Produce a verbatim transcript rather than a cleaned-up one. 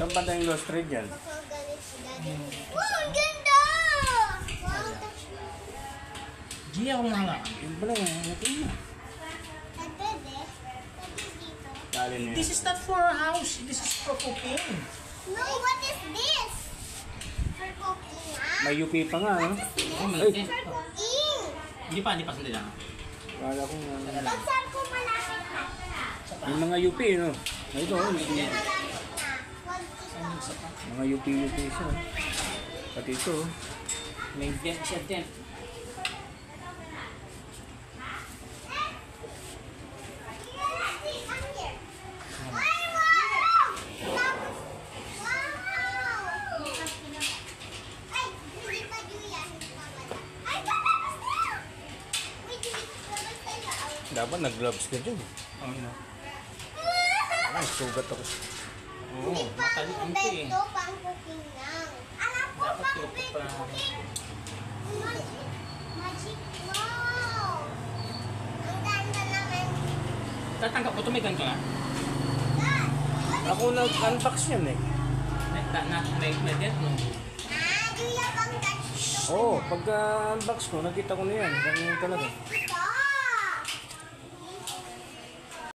Saan pa tayong lost trade yan? Wow, ang ganda! Wow, touch mo. Di ako mahala. Yun pala yung natin na. Pwede? Pwede dito? Dali na This yan. is not for a house. This is for cooking. No, what is this? For cooking, ah? May U P pa nga, no? Oh, Ay! malaki. For cooking! Hindi pa, hindi pa. Sandali lang. Kala ko nga. Ba't saan ko malapit na? Yung mga U P, no? Ito, oh, Malapit na. Wag dito. mga U P U P siya. Pati ito, oh. May vent siya din. Dapat nag-gloves ka dyan. Oh, no. Ay, sugat ako. Oo, matalik ang ito eh. Pang cooking lang. Alam ko, Dapat pang ito bed pa. cooking. Magic. Magic. Wow. Ang ganda naman. Tatanggap ko ito, may ganito na. Dad, what is Ako nag-unbox yan eh. May, na, na, may, may dent, no? Ah, do you have ang touch? Oo, oh, pagka-unbox ko, nakita ko na yan. Ganyan talaga.